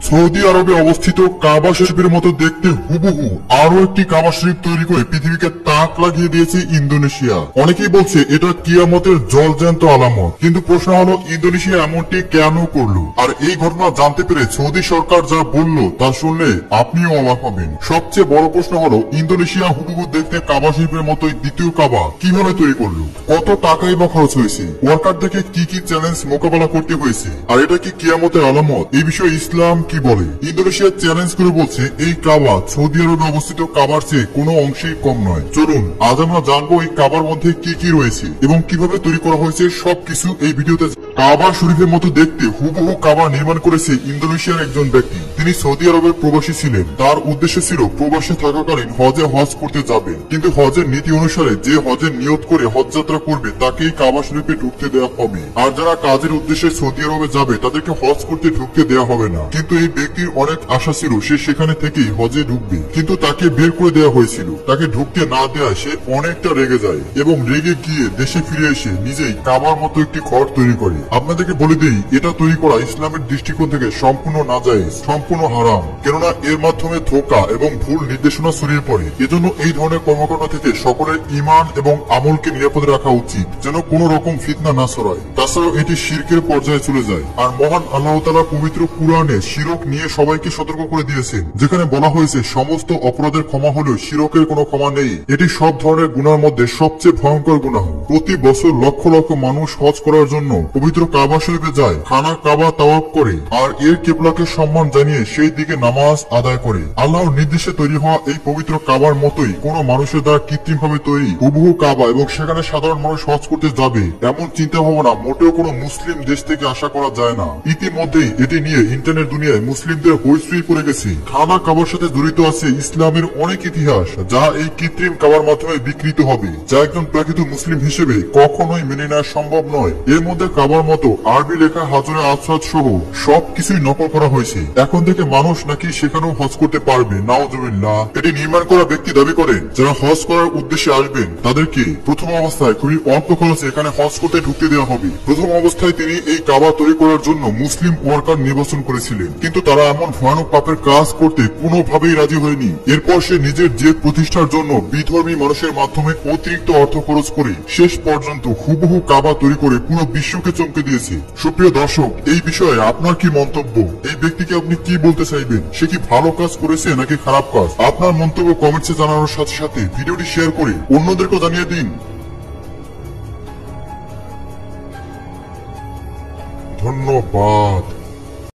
Saudi আরবে অবস্থিত কাবা শরীফের মতো দেখতে হুবহু আরো একটি কাবা শরীফ তৈরি করে পৃথিবীকে তাক লাগিয়ে দিয়েছে ইন্দোনেশিয়া। অনেকেই বলছে এটা কিয়ামতের জলজ্যান্ত আলামত, কিন্তু প্রশ্ন হলো ইন্দোনেশিয়া এমনটি কেন করলো? আর এই ঘটনা জানতে পেরে সৌদি সরকার যা বললো তা শুনলে আপনিও অবাক হবেন। সবচেয়ে বড় প্রশ্ন হলো ইন্দোনেশিয়া হুবহু দেখতে কাবা শরীফের মতোই দ্বিতীয় কাবা কিভাবে তৈরি করলো? কত টাকাই বা খরচ হয়েছে? ওয়ার্কার দেখে কি কি চ্যালেঞ্জ মোকাবেলা করতে হয়েছে? আর এটা কি কিয়ামতের আলামত? এই বিষয়ে ইসলাম কি বলে? ইন্দোনেশিয়া চ্যালেঞ্জ করে বলছে এই কাবা সৌদি আরবে অবস্থিত কাবার চেয়ে কোনো অংশেই কম নয়। চলুন আজ আমরা জানবো এই কাবার মধ্যে কি কি রয়েছে এবং কিভাবে তৈরি করা হয়েছে সবকিছু এই ভিডিওতে। কাবা শরীফের মতো দেখতে হুবহু কাবা নির্মাণ করেছে ইন্দোনেশিয়ার একজন ব্যক্তি। তিনি সৌদি আরবের প্রবাসী ছিলেন। তার উদ্দেশ্য ছিল প্রবাসে থাকাকালীন হজে হজ করতে যাবেন, কিন্তু হজের নীতি অনুসারে যে হজের নিয়ত করে হজ যাত্রা করবে তাকেই কাবা শরীফে ঢুকতে দেওয়া হবে। আর যারা কাজের উদ্দেশ্যে সৌদি আরবে যাবে তাদেরকে হজ করতে ঢুকতে দেওয়া হবে না। কিন্তু এই ব্যক্তির অনেক আশা ছিল সে সেখানে থেকেই হজে ঢুকবে, কিন্তু তাকে বের করে দেওয়া হয়েছিল। তাকে ঢুকতে না দেওয়ায় সে অনেকটা রেগে যায় এবং রেগে গিয়ে দেশে ফিরে এসে নিজেই কাবার মতো একটি ঘর তৈরি করে। আপনাদেরকে বলে দেই, এটা তৈরি করা ইসলামের দৃষ্টিকোণ থেকে সম্পূর্ণ নাজায়েজ, সম্পূর্ণ হারাম, কেননা এর মাধ্যমে ধোঁকা এবং ভুল নির্দেশনা ছড়িয়ে পড়ে। এজন্য এই ধরনের কর্মকাণ্ড থেকে সকলের ঈমান এবং আমলকে নিরাপদে রাখা উচিত, যেন কোনো রকম ফিতনা না ছড়ায়। তাছাড়াও এটি শিরকের পর্যায়ে চলে যায়। আর মহান আল্লাহ তাআলা পবিত্র কুরআনে শিরক নিয়ে সবাইকে সতর্ক করে দিয়েছেন, যেখানে বলা হয়েছে সমস্ত অপরাধের ক্ষমা হলেও শিরকের কোনো ক্ষমা নেই। এটি সব ধরনের গুনার মধ্যে সবচেয়ে ভয়ঙ্কর গুনাহ। প্রতি বছর লক্ষ লক্ষ মানুষ হজ করার জন্য পবিত্র কাবা শরীফে যায়, খানা কাবা তাওয়াফ করে আর এর কিবলাকে সম্মান জানিয়ে সেই দিকে নামাজ আদায় করে। আল্লাহর নির্দেশে তৈরি হওয়া এই পবিত্র কাবার মতোই কোনো মানুষের দ্বারা কৃত্রিমভাবে তৈরি হুবহু কাবা এবং সেখানে সাধারণ মানুষ হজ করতে যাবে এমন চিন্তা ভাবনা মোটেও কোনো মুসলিম দেশ থেকে আশা করা যায় না। ইতিমধ্যেই এটি নিয়ে ইন্টারনেট দুনিয়ায় মুসলিমদের হইচই পড়ে গেছে। খানা কাবার সাথে জড়িত আছে ইসলামের অনেক ইতিহাস, যা এই কৃত্রিম কাবার মাধ্যমে বিকৃত হবে, যা একজন প্রকৃত মুসলিম হিসেবে কখনোই মেনে নেওয়া সম্ভব নয়। এর মধ্যে কাবার মতো আরবি লেখা হাজরে আসওয়াদ সহ সবকিছুই নকল করা হয়েছে। এখন থেকে মানুষ নাকি সেখানেও হজ করতে পারবে, নাউজুবিল্লাহ। এটি নির্মাণ করা ব্যক্তি দাবি করেন যারা হজ করার উদ্দেশ্যে আসবেন তাদেরকে প্রথম অবস্থায় খুবই অল্প খরচে এখানে হজ করতে ঢুকতে দেওয়া হবে। প্রথম অবস্থায় তিনি এই কাবা তৈরি করার জন্য মুসলিম ওয়ার্কার নির্বাচন করেছিলেন, কিন্তু তারা এমন ভয়ানক পাপের কাজ করতে কোনোভাবেই রাজি হয়নি। এরপর সে নিজের জেদ প্রতিষ্ঠার জন্য বিধর্মী মানুষের মাধ্যমে অতিরিক্ত অর্থ খরচ করে শেষ পর্যন্ত হুবহু কাবা তৈরি করে পুরো বিশ্বকে চমকে দিয়েছে। সুপ্রিয় দর্শক, এই বিষয়ে আপনার কি মন্তব্য? এই ব্যক্তিকে আপনি কি বলতে চাইবেন? সে কি ভালো কাজ করেছে নাকি খারাপ কাজ? আপনার মন্তব্য কমেন্টসে জানানোর সাথে সাথে ভিডিওটি শেয়ার করে অন্যদেরকেও জানিয়ে দিন। ধন্যবাদ।